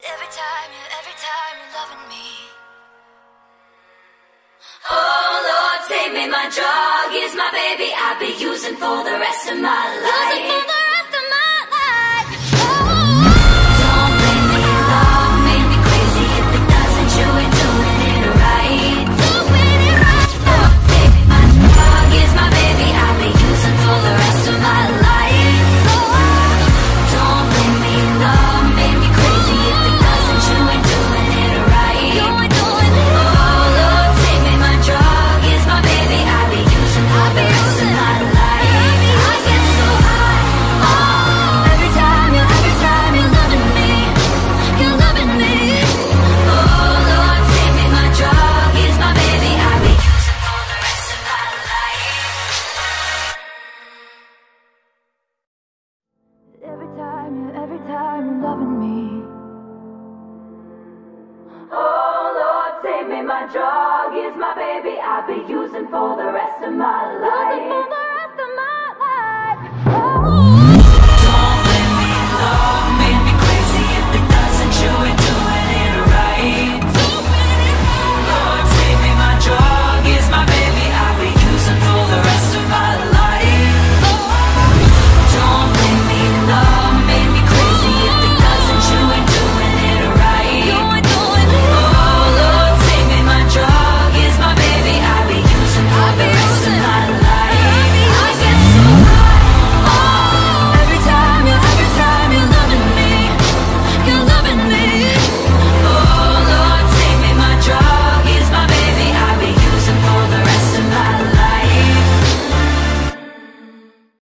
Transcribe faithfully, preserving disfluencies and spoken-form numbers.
Every time you, every time you're loving me. Oh Lord, save me, my drug is my baby. I'll be using for the rest of my life. Using for the rest of my life. Oh. Don't blame me, love made me crazy. If it doesn't, you ain't doing it right. Doing it right. Lord, save me, my drug is my baby. I'll be using for the rest of my life. Oh. Don't blame me, love made me crazy. If it doesn't, you ain't doing it right. You ain't doing it right. Oh Lord, save me, my drug is my baby. I'll be using for the rest of my life. I get so high. Oh, every time you, every time you're loving me, you're loving me. Oh Lord, save me, my drug is my baby. I'll be using for the rest of my life. Every time you, every time you're loving me. Oh Lord, save me, my drug is my baby. I'll be using for the rest of my life.